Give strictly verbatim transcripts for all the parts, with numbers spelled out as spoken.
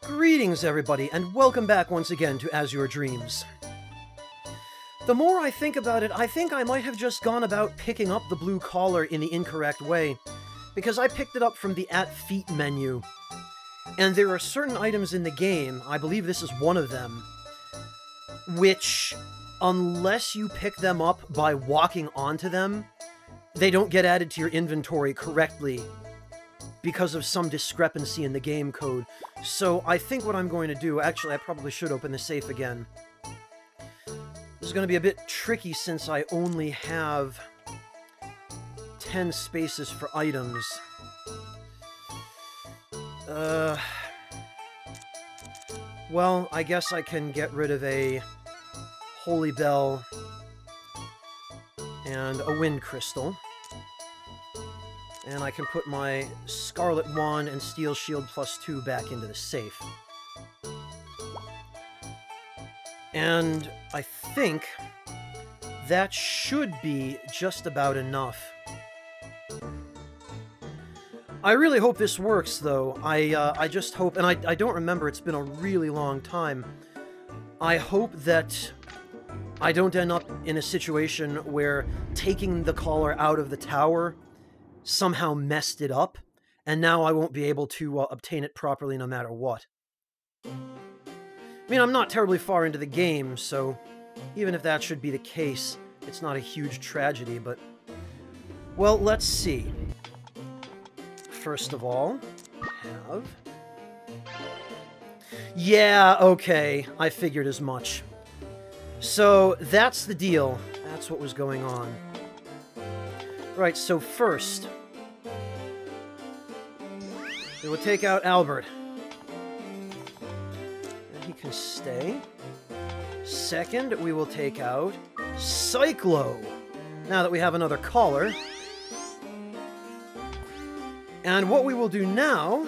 Greetings, everybody, and welcome back once again to Azure Dreams. The more I think about it, I think I might have just gone about picking up the blue collar in the incorrect way, because I picked it up from the At Feet menu. And there are certain items in the game, I believe this is one of them, which, unless you pick them up by walking onto them, they don't get added to your inventory correctly because of some discrepancy in the game code. So I think what I'm going to do, actually I probably should open the safe again. This is going to be a bit tricky since I only have ten spaces for items. Uh, well, I guess I can get rid of a Holy Bell and a Wind Crystal. And I can put my Scarlet Wand and Steel Shield plus two back into the safe. And I think that should be just about enough. I really hope this works, though. I, uh, I just hope, and I, I don't remember, it's been a really long time. I hope that I don't end up in a situation where taking the collar out of the tower somehow messed it up, and now I won't be able to uh, obtain it properly no matter what. I mean, I'm not terribly far into the game, so even if that should be the case, it's not a huge tragedy, but... Well, let's see. First of all, have... Yeah, okay, I figured as much. So, that's the deal. That's what was going on. Right, so first, we will take out Albert. And he can stay. Second, we will take out Cyclo, now that we have another collar. And what we will do now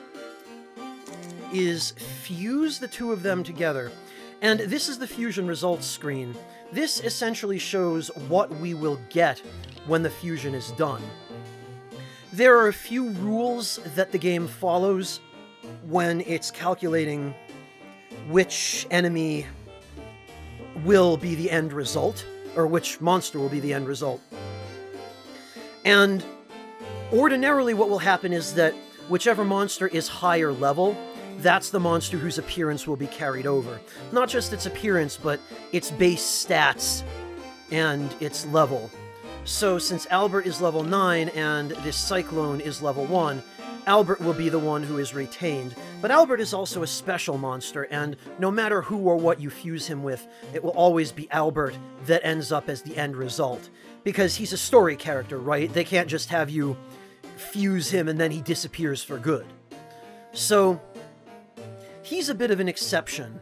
is fuse the two of them together. And this is the fusion results screen. This essentially shows what we will get when the fusion is done. There are a few rules that the game follows when it's calculating which enemy will be the end result, or which monster will be the end result. And ordinarily what will happen is that whichever monster is higher level, that's the monster whose appearance will be carried over. Not just its appearance, but its base stats and its level. So since Albert is level nine and this Cyclone is level one, Albert will be the one who is retained. But Albert is also a special monster, and no matter who or what you fuse him with, it will always be Albert that ends up as the end result. Because he's a story character, right? They can't just have you fuse him and then he disappears for good. So he's a bit of an exception.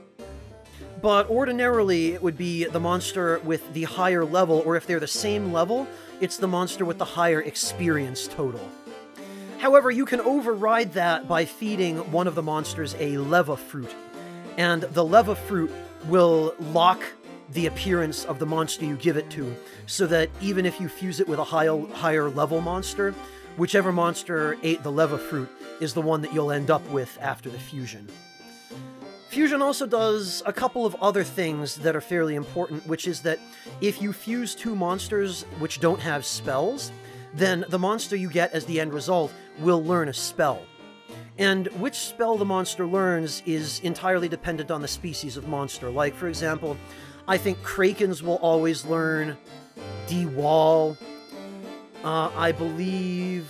But ordinarily, it would be the monster with the higher level, or if they're the same level, it's the monster with the higher experience total. However, you can override that by feeding one of the monsters a Leva Fruit, and the Leva Fruit will lock the appearance of the monster you give it to, so that even if you fuse it with a high, higher level monster, whichever monster ate the Leva Fruit is the one that you'll end up with after the fusion. Fusion also does a couple of other things that are fairly important, which is that if you fuse two monsters which don't have spells, then the monster you get as the end result will learn a spell. And which spell the monster learns is entirely dependent on the species of monster. Like, for example, I think Krakens will always learn De-Wall. Uh, I believe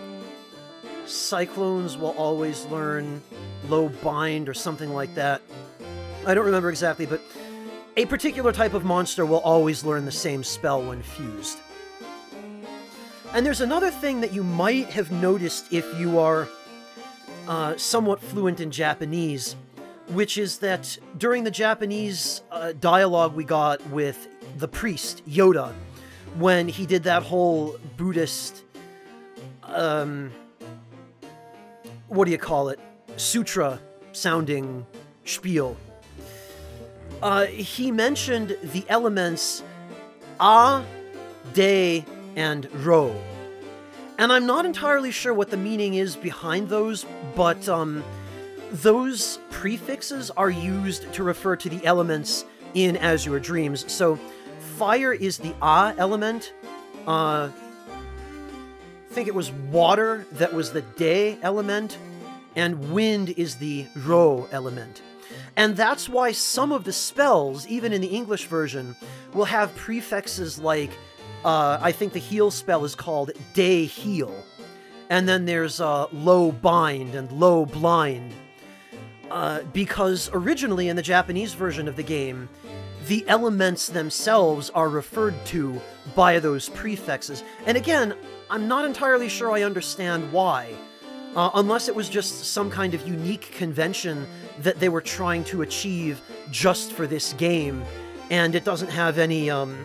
Cyclones will always learn Low Bind or something like that. I don't remember exactly, but a particular type of monster will always learn the same spell when fused. And there's another thing that you might have noticed if you are uh, somewhat fluent in Japanese, which is that during the Japanese uh, dialogue we got with the priest, Yoda, when he did that whole Buddhist, um, what do you call it? Sutra-sounding spiel. Uh, he mentioned the elements A, De, and Ro. And I'm not entirely sure what the meaning is behind those, but um, those prefixes are used to refer to the elements in Azure Dreams. So fire is the A element. Uh, I think it was water that was the De element. And wind is the Ro element. And that's why some of the spells, even in the English version, will have prefixes like, uh, I think the heal spell is called De Heal. And then there's uh, Low Bind and Low Blind. Uh, because originally in the Japanese version of the game, the elements themselves are referred to by those prefixes. And again, I'm not entirely sure I understand why. Uh, unless it was just some kind of unique convention that they were trying to achieve just for this game, and it doesn't have any, um,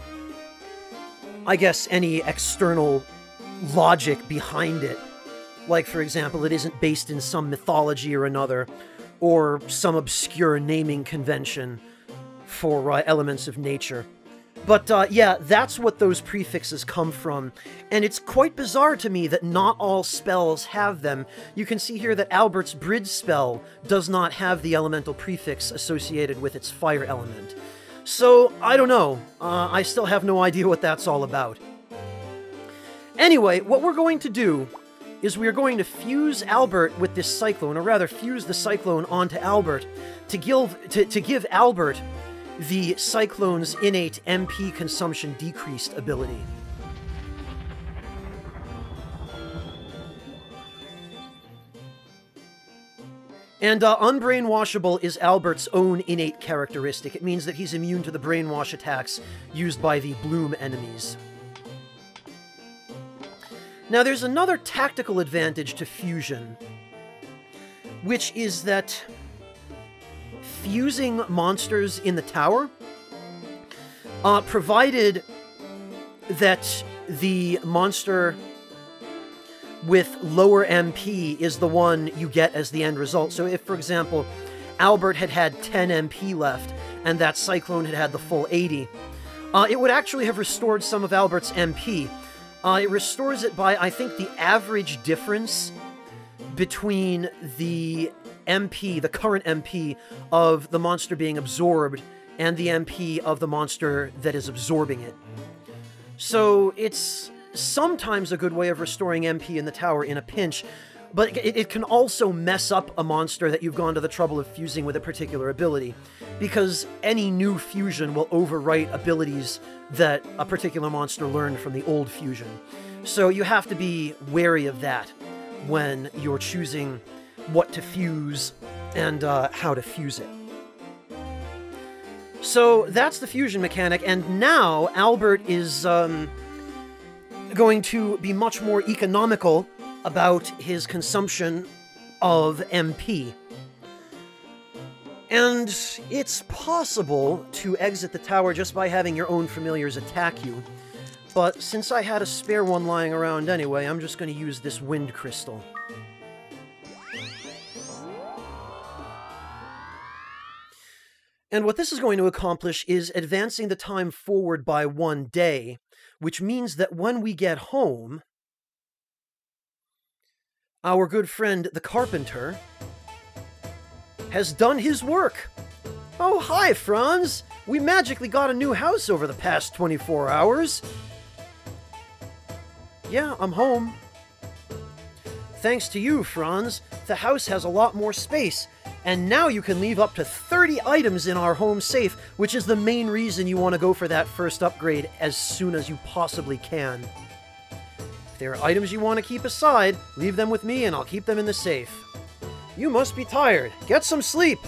I guess, any external logic behind it. Like, for example, it isn't based in some mythology or another, or some obscure naming convention for uh, elements of nature. But, uh, yeah, that's what those prefixes come from, and it's quite bizarre to me that not all spells have them. You can see here that Albert's Bridge spell does not have the elemental prefix associated with its fire element. So, I don't know. Uh, I still have no idea what that's all about. Anyway, what we're going to do is we are going to fuse Albert with this Cyclone, or rather fuse the Cyclone onto Albert, to give, to, to give Albert the Cyclone's innate M P consumption decreased ability. And uh, unbrainwashable is Albert's own innate characteristic. It means that he's immune to the brainwash attacks used by the Bloom enemies. Now there's another tactical advantage to fusion, which is that fusing monsters in the tower, uh, provided that the monster with lower M P is the one you get as the end result. So if, for example, Albert had had ten M P left, and that Cyclone had had the full eighty, uh, it would actually have restored some of Albert's M P. Uh, it restores it by, I think, the average difference between the M P, the current M P, of the monster being absorbed and the M P of the monster that is absorbing it. So it's sometimes a good way of restoring M P in the tower in a pinch, but it, it can also mess up a monster that you've gone to the trouble of fusing with a particular ability, because any new fusion will overwrite abilities that a particular monster learned from the old fusion. So you have to be wary of that when you're choosing what to fuse and uh, how to fuse it. So that's the fusion mechanic, and now Albert is um, going to be much more economical about his consumption of M P. And it's possible to exit the tower just by having your own familiars attack you, but since I had a spare one lying around anyway, I'm just going to use this wind crystal. And what this is going to accomplish is advancing the time forward by one day, which means that when we get home, our good friend the carpenter has done his work. Oh, hi, Franz! We magically got a new house over the past twenty-four hours. Yeah, I'm home. Thanks to you, Franz, the house has a lot more space, and now you can leave up to thirty items in our home safe, which is the main reason you want to go for that first upgrade as soon as you possibly can. If there are items you want to keep aside, leave them with me and I'll keep them in the safe. You must be tired. Get some sleep.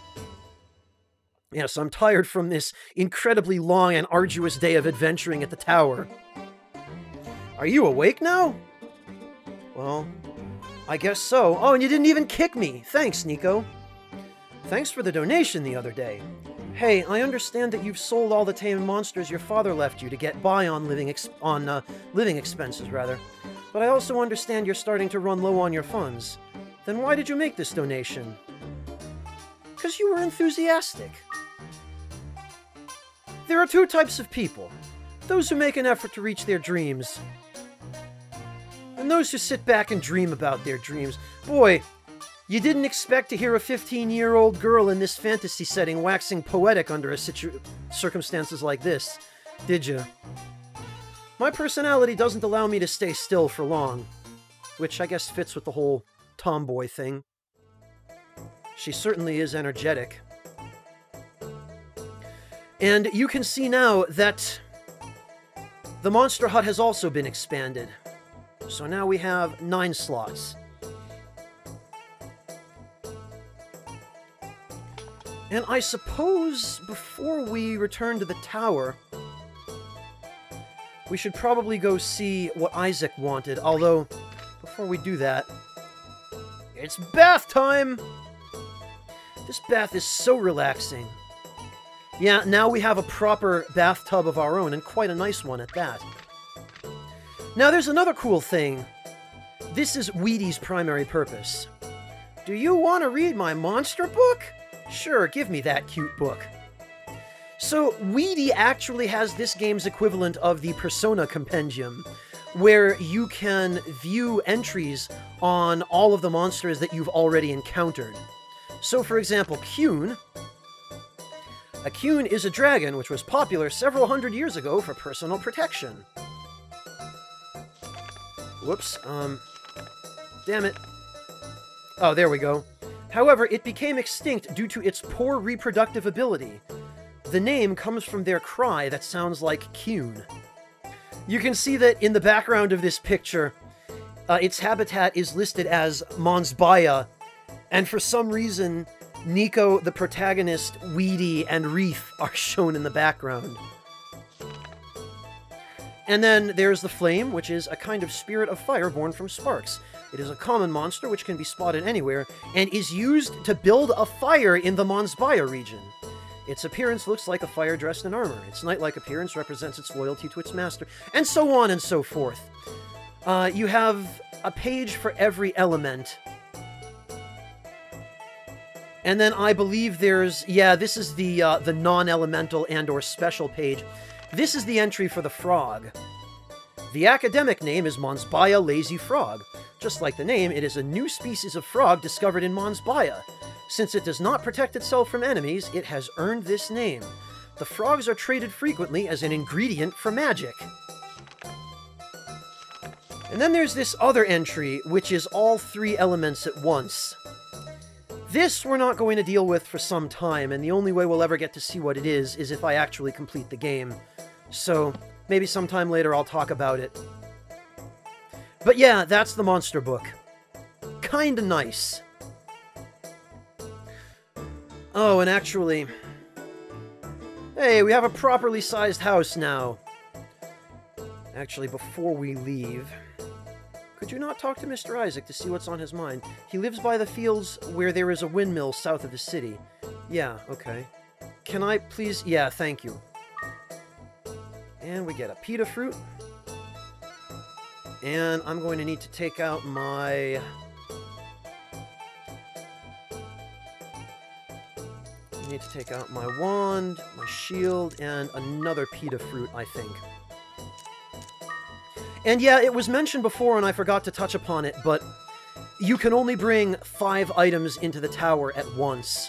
Yes, I'm tired from this incredibly long and arduous day of adventuring at the tower. Are you awake now? Well, I guess so. Oh, and you didn't even kick me. Thanks, Nico. Thanks for the donation the other day. Hey, I understand that you've sold all the tame monsters your father left you to get by on living ex on uh, living expenses, rather. But I also understand you're starting to run low on your funds. Then why did you make this donation? Because you were enthusiastic. There are two types of people. Those who make an effort to reach their dreams, and those who sit back and dream about their dreams. Boy, You didn't expect to hear a fifteen-year-old girl in this fantasy setting waxing poetic under a situ- circumstances like this, did you? My personality doesn't allow me to stay still for long, which I guess fits with the whole tomboy thing. She certainly is energetic. And you can see now that the Monster Hut has also been expanded. So now we have nine slots. And I suppose before we return to the tower, we should probably go see what Isaac wanted. Although, before we do that, it's bath time! This bath is so relaxing. Yeah, now we have a proper bathtub of our own, and quite a nice one at that. Now there's another cool thing. This is Wheaty's primary purpose. Do you want to read my monster book? Sure, give me that cute book. So, Wheaty actually has this game's equivalent of the Persona Compendium, where you can view entries on all of the monsters that you've already encountered. So, for example, Kyun. A Kyun is a dragon which was popular several hundred years ago for personal protection. Whoops, um... damn it. Oh, there we go. However, it became extinct due to its poor reproductive ability. The name comes from their cry that sounds like Kyun. You can see that in the background of this picture, uh, its habitat is listed as Monsbaya, and for some reason, Nico, the protagonist, Wheaty, and Wreath are shown in the background. And then there's the Flame, which is a kind of spirit of fire born from sparks. It is a common monster which can be spotted anywhere, and is used to build a fire in the Monsbaya region. Its appearance looks like a fire dressed in armor. Its knight-like appearance represents its loyalty to its master, and so on and so forth. Uh, you have a page for every element. And then I believe there's... yeah, this is the, uh, the non-elemental and or special page. This is the entry for the frog. The academic name is Monsbaya Lazy Frog. Just like the name, it is a new species of frog discovered in Monsbaya. Since it does not protect itself from enemies, it has earned this name. The frogs are traded frequently as an ingredient for magic. And then there's this other entry, which is all three elements at once. This we're not going to deal with for some time, and the only way we'll ever get to see what it is is if I actually complete the game. So, maybe sometime later I'll talk about it. But yeah, that's the monster book. Kinda nice. Oh, and actually... hey, we have a properly sized house now. Actually, before we leave... could you not talk to Mister Isaac to see what's on his mind? He lives by the fields where there is a windmill south of the city. Yeah, okay. Can I please... yeah, thank you. And we get a pita fruit. And I'm going to need to take out my... I need to take out my wand, my shield, and another pita fruit, I think. And yeah, it was mentioned before and I forgot to touch upon it, but you can only bring five items into the tower at once.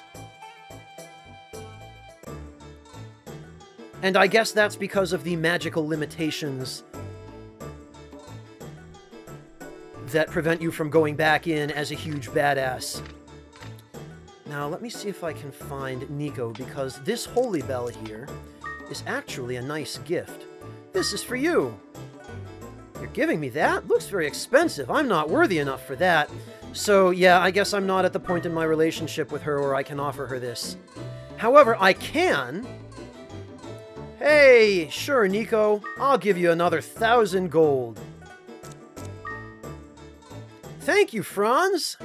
And I guess that's because of the magical limitations that prevent you from going back in as a huge badass. Now, let me see if I can find Nico, because this holy bell here is actually a nice gift. This is for you! You're giving me that? Looks very expensive. I'm not worthy enough for that. So, yeah, I guess I'm not at the point in my relationship with her where I can offer her this. However, I can... hey, sure, Nico. I'll give you another thousand gold. Thank you, Franz!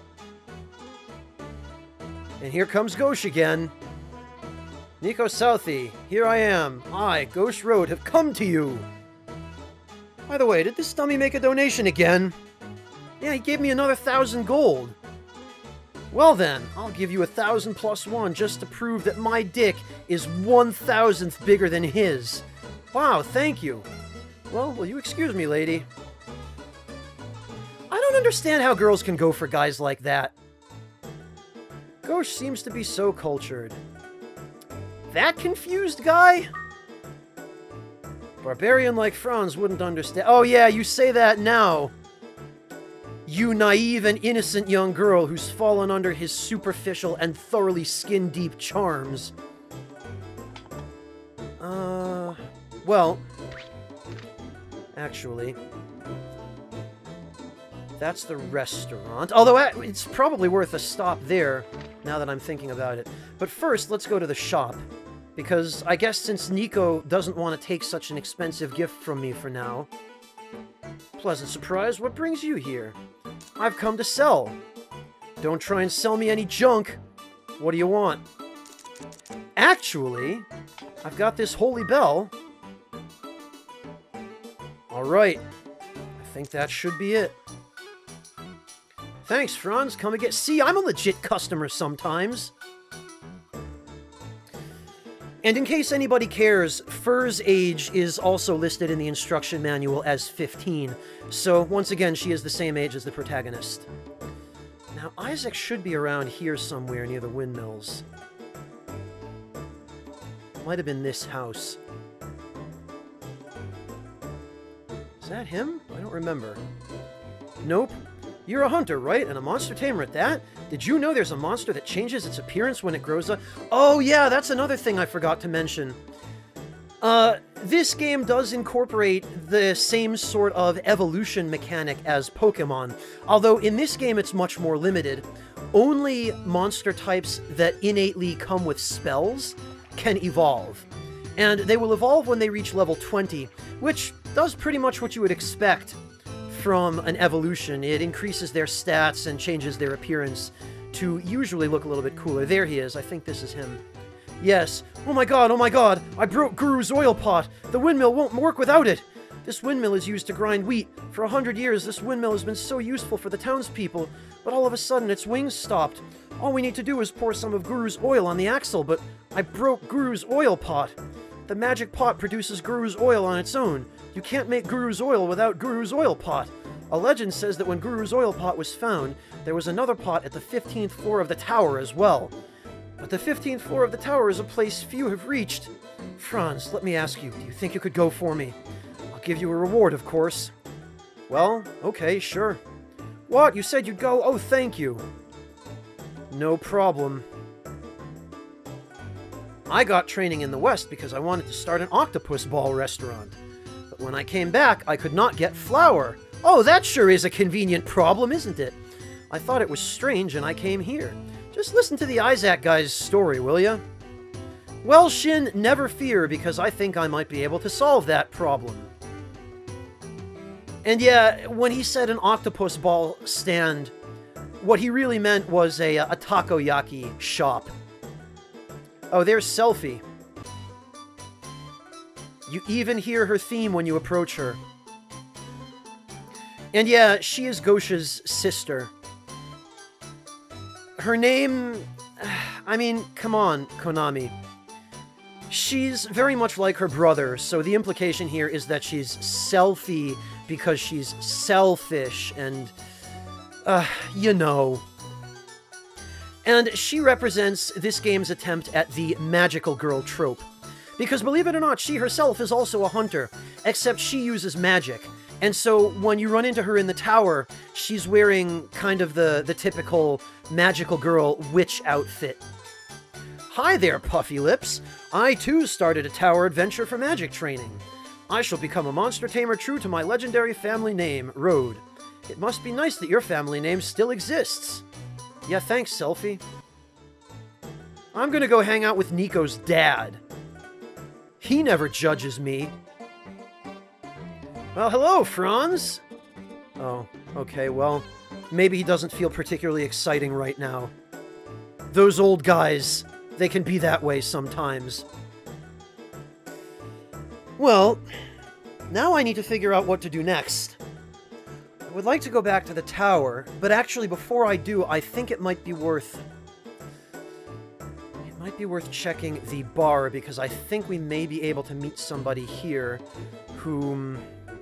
And here comes Gauche again. Nico Southey, here I am. I, Gauche Road, have come to you. By the way, did this dummy make a donation again? Yeah, he gave me another thousand gold. Well then, I'll give you a thousand plus one just to prove that my dick is one thousandth bigger than his. Wow, thank you. Well, will you excuse me, lady? I don't understand how girls can go for guys like that. Gauche seems to be so cultured. That confused guy? Barbarian like Franz wouldn't understand. Oh yeah, you say that now. You naive and innocent young girl who's fallen under his superficial and thoroughly skin-deep charms. Uh, well, actually, that's the restaurant. Although it's probably worth a stop there, now that I'm thinking about it. But first, let's go to the shop. Because I guess since Nico doesn't want to take such an expensive gift from me for now. Pleasant surprise, what brings you here? I've come to sell. Don't try and sell me any junk. What do you want? Actually, I've got this holy bell. Alright. I think that should be it. Thanks, Franz. Come and get... See, I'm a legit customer sometimes. And in case anybody cares, Fur's age is also listed in the instruction manual as fifteen. So, once again, she is the same age as the protagonist. Now, Isaac should be around here somewhere near the windmills. Might have been this house. Is that him? I don't remember. Nope. You're a hunter, right? And a monster tamer at that? Did you know there's a monster that changes its appearance when it grows up? Oh yeah, that's another thing I forgot to mention. Uh, this game does incorporate the same sort of evolution mechanic as Pokemon, although in this game it's much more limited. Only monster types that innately come with spells can evolve. And they will evolve when they reach level twenty, which does pretty much what you would expect from an evolution. It increases their stats and changes their appearance to usually look a little bit cooler. There he is. I think this is him. Yes. Oh my god, oh my god! I broke Guru's oil pot! The windmill won't work without it! This windmill is used to grind wheat. For a hundred years, this windmill has been so useful for the townspeople, but all of a sudden its wings stopped. All we need to do is pour some of Guru's oil on the axle, but I broke Guru's oil pot. The magic pot produces Guru's oil on its own. You can't make Guru's oil without Guru's oil pot. A legend says that when Guru's oil pot was found, there was another pot at the fifteenth floor of the tower as well. But the fifteenth floor of the tower is a place few have reached. Franz, let me ask you, do you think you could go for me? I'll give you a reward, of course. Well, okay, sure. What? You said you'd go? Oh, thank you. No problem. I got training in the West because I wanted to start an octopus ball restaurant. But when I came back, I could not get flour. Oh, that sure is a convenient problem, isn't it? I thought it was strange and I came here. Just listen to the Isaac guy's story, will ya? Well, Shin, never fear, because I think I might be able to solve that problem. And yeah, when he said an octopus ball stand, what he really meant was a, a takoyaki shop. Oh, there's Selfie. You even hear her theme when you approach her. And yeah, she is Gauche's sister. Her name... I mean, come on, Konami. She's very much like her brother, so the implication here is that she's Selfie because she's selfish and... Uh, you know... And she represents this game's attempt at the magical girl trope. Because believe it or not, she herself is also a hunter, except she uses magic. And so when you run into her in the tower, she's wearing kind of the, the typical magical girl witch outfit. Hi there, Puffy Lips. I too started a tower adventure for magic training. I shall become a monster tamer true to my legendary family name, Road. It must be nice that your family name still exists. Yeah, thanks, Selfie. I'm gonna go hang out with Nico's dad. He never judges me. Well, hello, Franz. Oh, okay, well, maybe he doesn't feel particularly exciting right now. Those old guys, they can be that way sometimes. Well, now I need to figure out what to do next. I would like to go back to the tower, but actually before I do, I think it might be worth... It might be worth checking the bar, because I think we may be able to meet somebody here whom...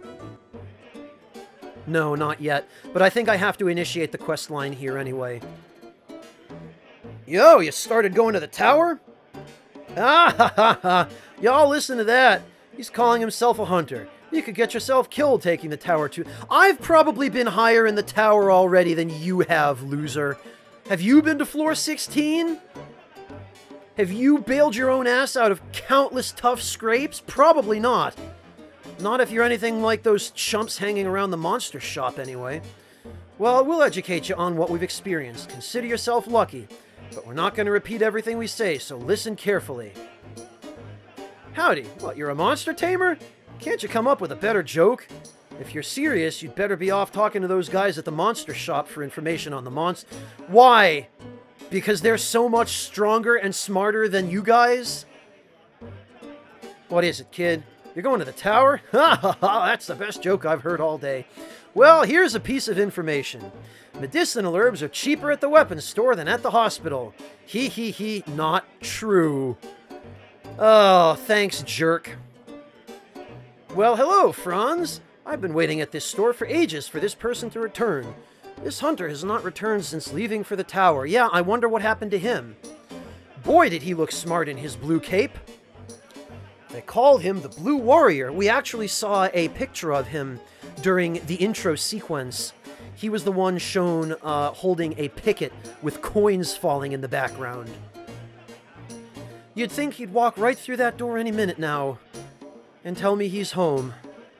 No, not yet, but I think I have to initiate the quest line here anyway. Yo, you started going to the tower? Ah ha ha ha! Y'all listen to that. He's calling himself a hunter. You could get yourself killed taking the tower too. I've probably been higher in the tower already than you have, loser. Have you been to floor sixteen? Have you bailed your own ass out of countless tough scrapes? Probably not. Not if you're anything like those chumps hanging around the monster shop, anyway. Well, we'll educate you on what we've experienced. Consider yourself lucky. But we're not going to repeat everything we say, so listen carefully. Howdy. What, you're a monster tamer? Can't you come up with a better joke? If you're serious, you'd better be off talking to those guys at the monster shop for information on the monster. Why? Because they're so much stronger and smarter than you guys? What is it, kid? You're going to the tower? Ha ha ha, that's the best joke I've heard all day. Well, here's a piece of information. Medicinal herbs are cheaper at the weapons store than at the hospital. Hee hee hee, not true. Oh, thanks, jerk. Well, hello, Franz. I've been waiting at this store for ages for this person to return. This hunter has not returned since leaving for the tower. Yeah, I wonder what happened to him. Boy, did he look smart in his blue cape. They called him the Blue Warrior. We actually saw a picture of him during the intro sequence. He was the one shown uh, holding a picket with coins falling in the background. You'd think he'd walk right through that door any minute now and tell me he's home.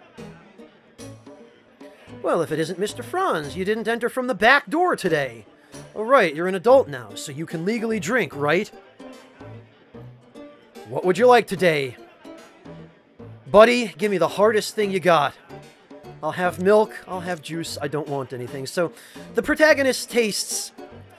Well, if it isn't Mister Franz, you didn't enter from the back door today. Oh, right, you're an adult now, so you can legally drink, right? What would you like today? Buddy, give me the hardest thing you got. I'll have milk, I'll have juice, I don't want anything. So, the protagonist's tastes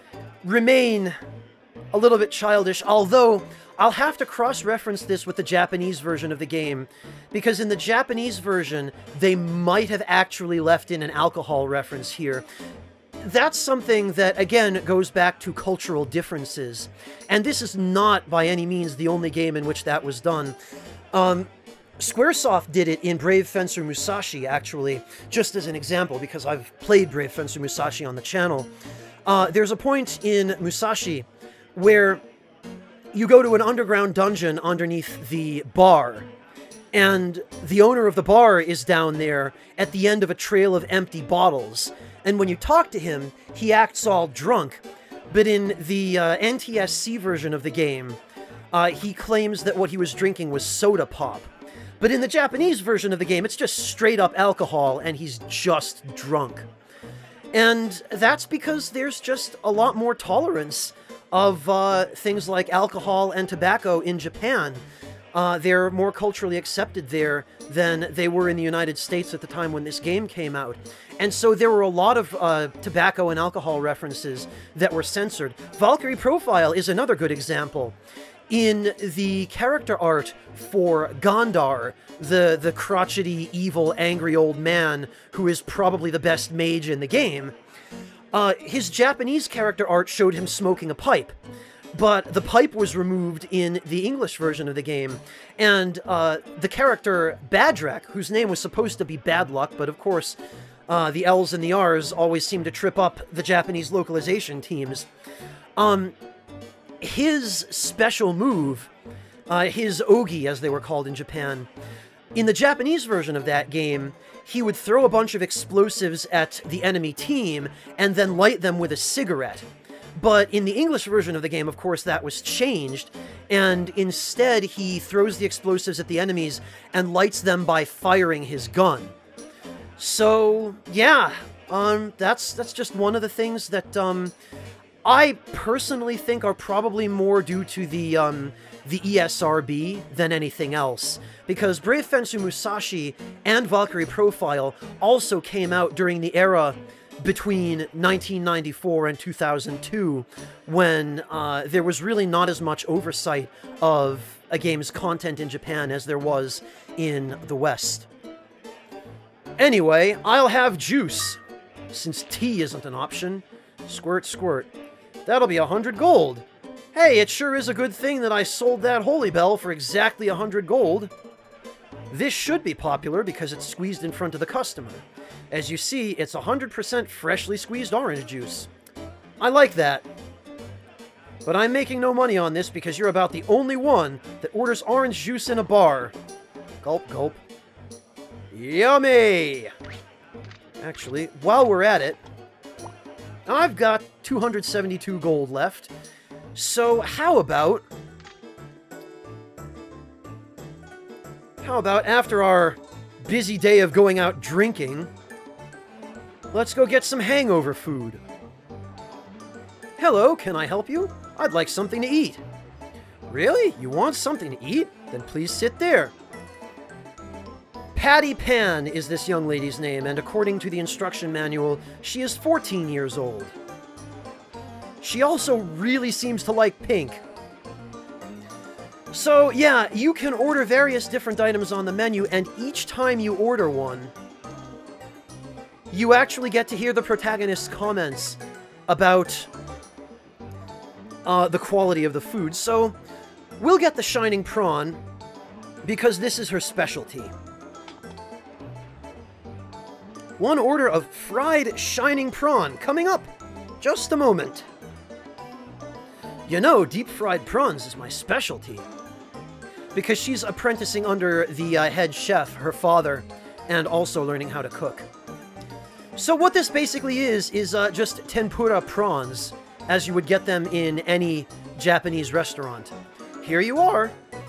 remain a little bit childish, although I'll have to cross-reference this with the Japanese version of the game, because in the Japanese version, they might have actually left in an alcohol reference here. That's something that, again, goes back to cultural differences, and this is not, by any means, the only game in which that was done. Um... Squaresoft did it in Brave Fencer Musashi, actually, just as an example, because I've played Brave Fencer Musashi on the channel. Uh, there's a point in Musashi where you go to an underground dungeon underneath the bar, and the owner of the bar is down there at the end of a trail of empty bottles, and when you talk to him, he acts all drunk. But in the uh, N T S C version of the game, uh, he claims that what he was drinking was soda pop. But in the Japanese version of the game, it's just straight up alcohol, and he's just drunk. And that's because there's just a lot more tolerance of uh, things like alcohol and tobacco in Japan. Uh, they're more culturally accepted there than they were in the United States at the time when this game came out. And so there were a lot of uh, tobacco and alcohol references that were censored. Valkyrie Profile is another good example. In the character art for Gondar, the, the crotchety, evil, angry old man who is probably the best mage in the game, uh, his Japanese character art showed him smoking a pipe. But the pipe was removed in the English version of the game, and uh, the character Badrak, whose name was supposed to be Bad Luck, but of course uh, the L's and the R's always seem to trip up the Japanese localization teams, um... his special move, uh, his ogi as they were called in Japan, in the Japanese version of that game, he would throw a bunch of explosives at the enemy team and then light them with a cigarette. But in the English version of the game, of course, that was changed, and instead he throws the explosives at the enemies and lights them by firing his gun. So, yeah, um, that's, that's just one of the things that, um... I personally think are probably more due to the um, the E S R B than anything else, because Brave Fencer Musashi and Valkyrie Profile also came out during the era between nineteen ninety-four and two thousand two, when uh, there was really not as much oversight of a game's content in Japan as there was in the West. Anyway, I'll have juice, since tea isn't an option. Squirt, squirt. That'll be a hundred gold. Hey, it sure is a good thing that I sold that Holy Bell for exactly a hundred gold. This should be popular because it's squeezed in front of the customer. As you see, it's one hundred percent freshly squeezed orange juice. I like that. But I'm making no money on this because you're about the only one that orders orange juice in a bar. Gulp, gulp. Yummy! Actually, while we're at it, I've got two hundred seventy-two gold left. So how about... How about after our busy day of going out drinking, let's go get some hangover food. Hello, can I help you? I'd like something to eat. Really? You want something to eat? Then please sit there. Patty Pan is this young lady's name, and according to the instruction manual, she is fourteen years old. She also really seems to like pink. So, yeah, you can order various different items on the menu, and each time you order one, you actually get to hear the protagonist's comments about uh, the quality of the food. So, we'll get the Shining Prawn, because this is her specialty. One order of fried Shining Prawn coming up. Just a moment. You know, deep-fried prawns is my specialty. Because she's apprenticing under the uh, head chef, her father, and also learning how to cook. So what this basically is, is uh, just tempura prawns, as you would get them in any Japanese restaurant. Here you are.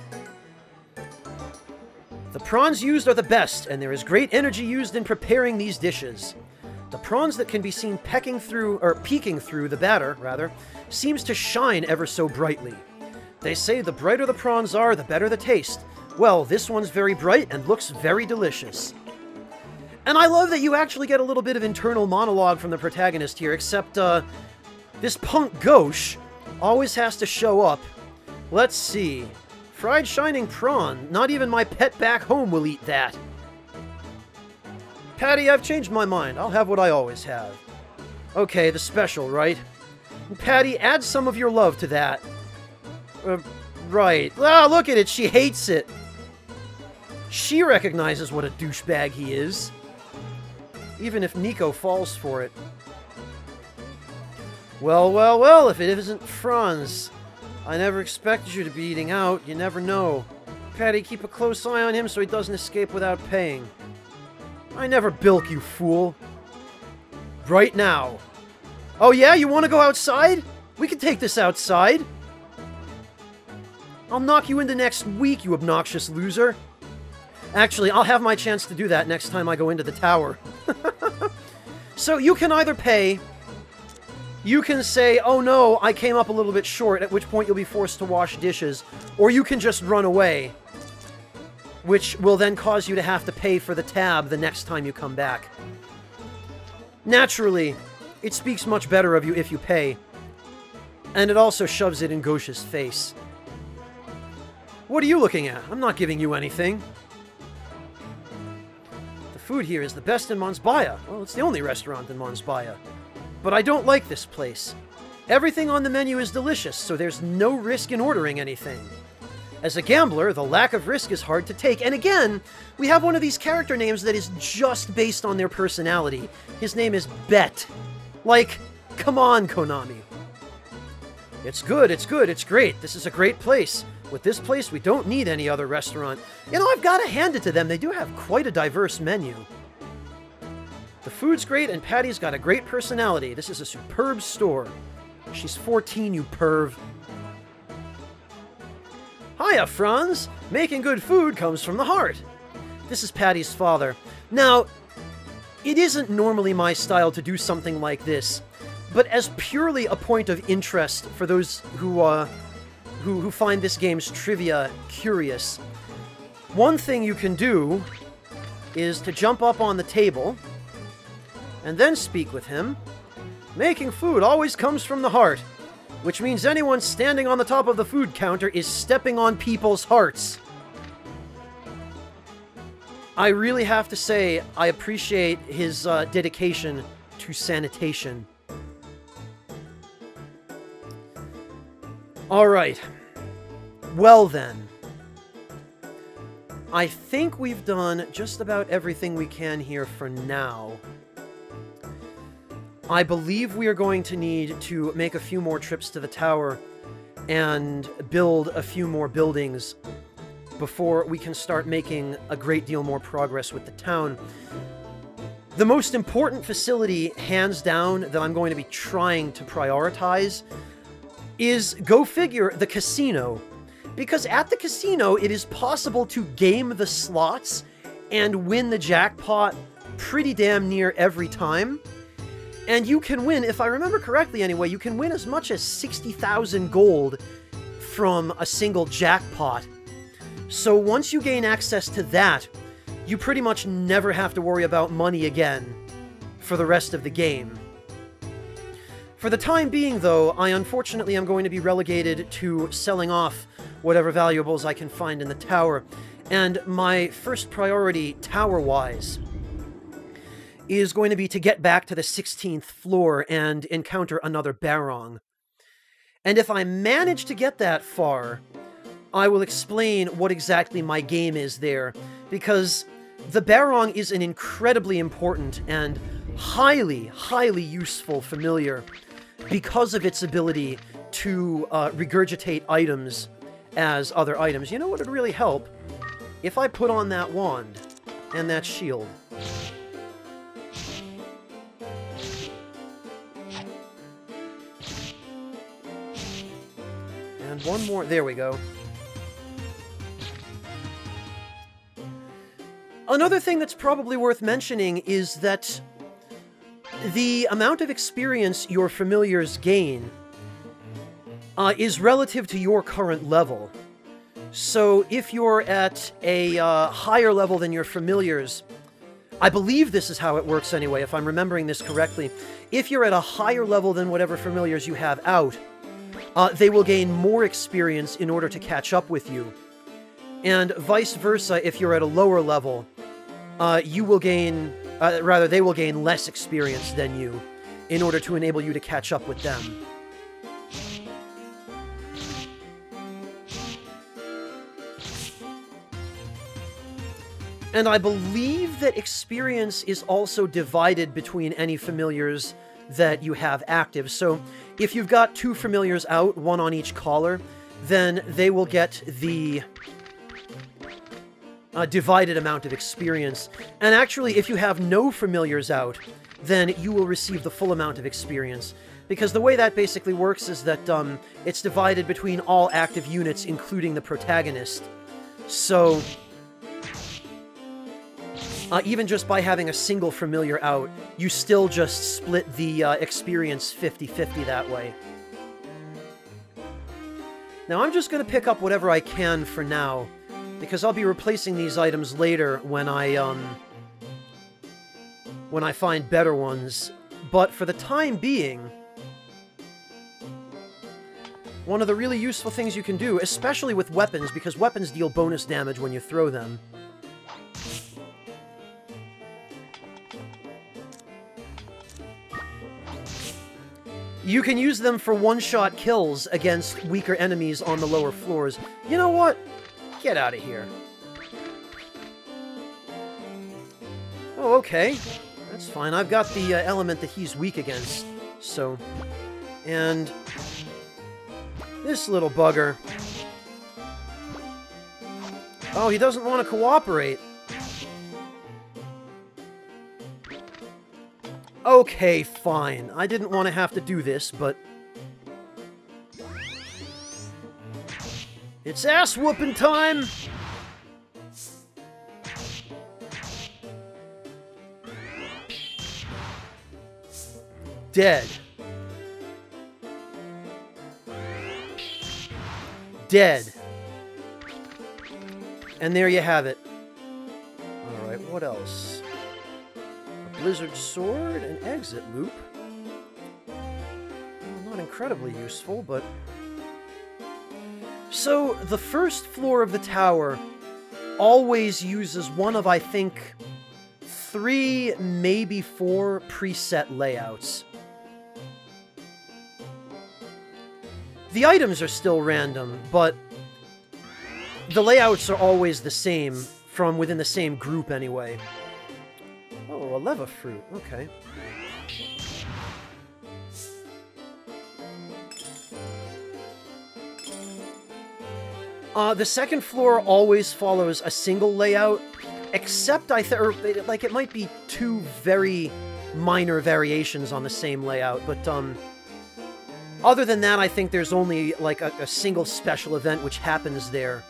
The prawns used are the best, and there is great energy used in preparing these dishes. The prawns that can be seen pecking through, or peeking through the batter, rather, seems to shine ever so brightly. They say the brighter the prawns are, the better the taste. Well, this one's very bright and looks very delicious. And I love that you actually get a little bit of internal monologue from the protagonist here, except, uh, this punk gauche always has to show up. Let's see. Fried Shining Prawn. Not even my pet back home will eat that. Patty, I've changed my mind. I'll have what I always have. Okay, the special, right? Patty, add some of your love to that. Uh, right. Ah, look at it. She hates it. She recognizes what a douchebag he is. Even if Nico falls for it. Well, well, well, if it isn't Franz. I never expected you to be eating out. You never know. Patty, keep a close eye on him so he doesn't escape without paying. I never bilk, you fool. Right now. Oh yeah, you want to go outside? We can take this outside. I'll knock you into next week, you obnoxious loser. Actually, I'll have my chance to do that next time I go into the tower. So you can either pay, you can say, oh no, I came up a little bit short, at which point you'll be forced to wash dishes, or you can just run away, which will then cause you to have to pay for the tab the next time you come back. Naturally, it speaks much better of you if you pay, and it also shoves it in Gauche's face. What are you looking at? I'm not giving you anything. The food here is the best in Monsbaya. Well, it's the only restaurant in Monsbaya. But I don't like this place. Everything on the menu is delicious, so there's no risk in ordering anything. As a gambler, the lack of risk is hard to take. And again, we have one of these character names that is just based on their personality. His name is Bet. Like, come on, Konami. It's good, it's good, it's great. This is a great place. With this place, we don't need any other restaurant. You know, I've got to hand it to them. They do have quite a diverse menu. The food's great, and Patty's got a great personality. This is a superb store. She's fourteen, you perv. Hiya, Franz. Making good food comes from the heart. This is Patty's father. Now, it isn't normally my style to do something like this, but as purely a point of interest for those who, uh, who, who find this game's trivia curious, one thing you can do is to jump up on the table and then speak with him. Making food always comes from the heart, which means anyone standing on the top of the food counter is stepping on people's hearts. I really have to say, I appreciate his uh, dedication to sanitation. Alright. Well then. I think we've done just about everything we can here for now. I believe we are going to need to make a few more trips to the tower and build a few more buildings before we can start making a great deal more progress with the town. The most important facility, hands down, that I'm going to be trying to prioritize is, go figure, the casino. Because at the casino, it is possible to game the slots and win the jackpot pretty damn near every time. And you can win, if I remember correctly anyway, you can win as much as sixty thousand gold from a single jackpot. So once you gain access to that, you pretty much never have to worry about money again for the rest of the game. For the time being, though, I unfortunately am going to be relegated to selling off whatever valuables I can find in the tower. And my first priority, tower-wise, is going to be to get back to the sixteenth floor and encounter another Barong. And if I manage to get that far, I will explain what exactly my game is there, because the Barong is an incredibly important and highly, highly useful familiar because of its ability to uh, regurgitate items as other items. You know what would really help? If I put on that wand and that shield. And one more. There we go. Another thing that's probably worth mentioning is that the amount of experience your familiars gain uh, is relative to your current level. So if you're at a uh, higher level than your familiars, I believe this is how it works anyway, if I'm remembering this correctly. If you're at a higher level than whatever familiars you have out, uh, they will gain more experience in order to catch up with you. And vice versa, if you're at a lower level, uh, you will gain, uh, rather, they will gain less experience than you in order to enable you to catch up with them. And I believe that experience is also divided between any familiars that you have active. So if you've got two familiars out, one on each collar, then they will get the uh, divided amount of experience. And actually, if you have no familiars out, then you will receive the full amount of experience. Because the way that basically works is that um, it's divided between all active units, including the protagonist. So Uh, even just by having a single familiar out, you still just split the uh, experience fifty fifty that way. Now I'm just going to pick up whatever I can for now, because I'll be replacing these items later when I, um, when I find better ones. But for the time being, one of the really useful things you can do, especially with weapons, because weapons deal bonus damage when you throw them, you can use them for one-shot kills against weaker enemies on the lower floors. You know what? Get out of here. Oh, okay. That's fine. I've got the uh, element that he's weak against. So, and this little bugger. Oh, he doesn't want to cooperate. Okay, fine. I didn't want to have to do this, but it's ass-whooping time! Dead. Dead. And there you have it. Alright, what else? Blizzard Sword, an exit loop. Well, not incredibly useful, but... So, the first floor of the tower always uses one of, I think, three, maybe four preset layouts. The items are still random, but the layouts are always the same, from within the same group anyway. Oh, a leva fruit. Okay. Uh, the second floor always follows a single layout, except I th or, like, it might be two very minor variations on the same layout, but, um, other than that, I think there's only, like, a, a single special event which happens there.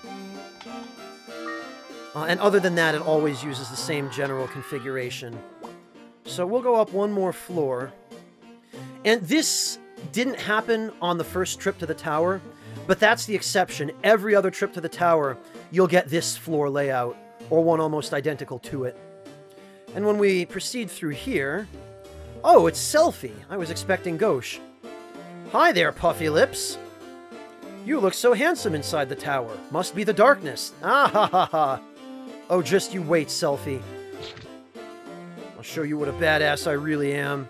Uh, and other than that, it always uses the same general configuration. So we'll go up one more floor. And this didn't happen on the first trip to the tower, but that's the exception. Every other trip to the tower, you'll get this floor layout, or one almost identical to it. And when we proceed through here... Oh, it's Selfie! I was expecting Gauche. Hi there, Puffy Lips! You look so handsome inside the tower. Must be the darkness. Ah ha ha ha! Oh, just you wait, Selfie. I'll show you what a badass I really am.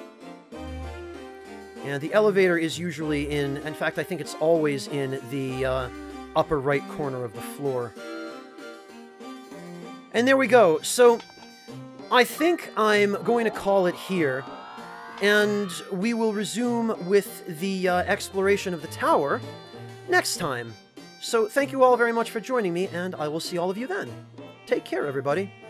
And the elevator is usually in... In fact, I think it's always in the uh, upper right corner of the floor. And there we go. So, I think I'm going to call it here. And we will resume with the uh, exploration of the tower next time. So, thank you all very much for joining me, and I will see all of you then. Take care, everybody.